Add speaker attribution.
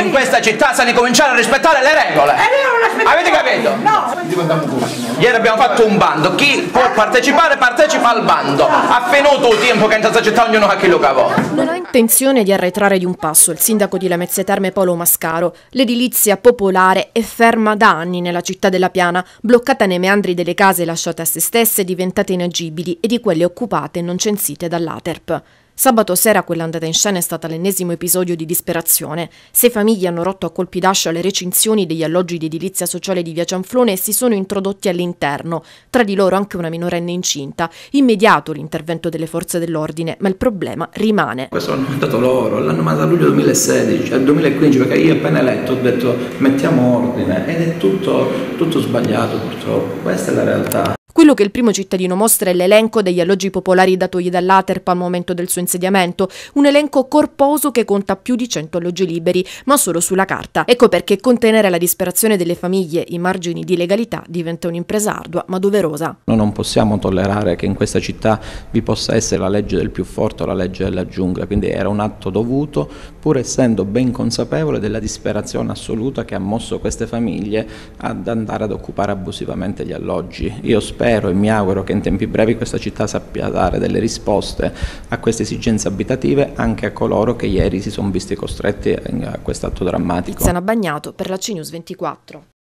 Speaker 1: in questa città sa di cominciare a rispettare le regole. Avete capito?
Speaker 2: No.
Speaker 1: Ieri abbiamo fatto un bando, chi può partecipare partecipa al bando. Ha finito il tempo che in questa città ognuno ha chi lo cavò.
Speaker 3: Non ha intenzione di arretrare di un passo il sindaco di Lamezia Terme Paolo Mascaro. L'edilizia popolare è ferma da anni nella città della Piana, bloccata nei meandri delle case lasciate a se stesse, diventate inagibili, e di quelle occupate e non censite dall'Aterp. Sabato sera quella andata in scena è stata l'ennesimo episodio di disperazione. 6 famiglie hanno rotto a colpi d'ascia le recinzioni degli alloggi di edilizia sociale di via Cianflone e si sono introdotti all'interno, tra di loro anche una minorenne incinta. Immediato l'intervento delle forze dell'ordine, ma il problema rimane.
Speaker 4: Questo l'hanno mandato loro, l'hanno mandato a luglio 2016, al 2015, perché io appena eletto ho detto mettiamo ordine, ed è tutto sbagliato purtroppo, questa è la realtà.
Speaker 3: Quello che il primo cittadino mostra è l'elenco degli alloggi popolari datogli dall'Aterp al momento del suo insediamento, un elenco corposo che conta più di 100 alloggi liberi, ma solo sulla carta. Ecco perché contenere la disperazione delle famiglie in margini di legalità diventa un'impresa ardua ma doverosa.
Speaker 4: Noi non possiamo tollerare che in questa città vi possa essere la legge del più forte o la legge della giungla, quindi era un atto dovuto, pur essendo ben consapevole della disperazione assoluta che ha mosso queste famiglie ad andare ad occupare abusivamente gli alloggi. Io spero e mi auguro che in tempi brevi questa città sappia dare delle risposte a queste esigenze abitative anche a coloro che ieri si sono visti costretti a questo atto drammatico.
Speaker 3: Tiziana Bagnato per la CNews 24.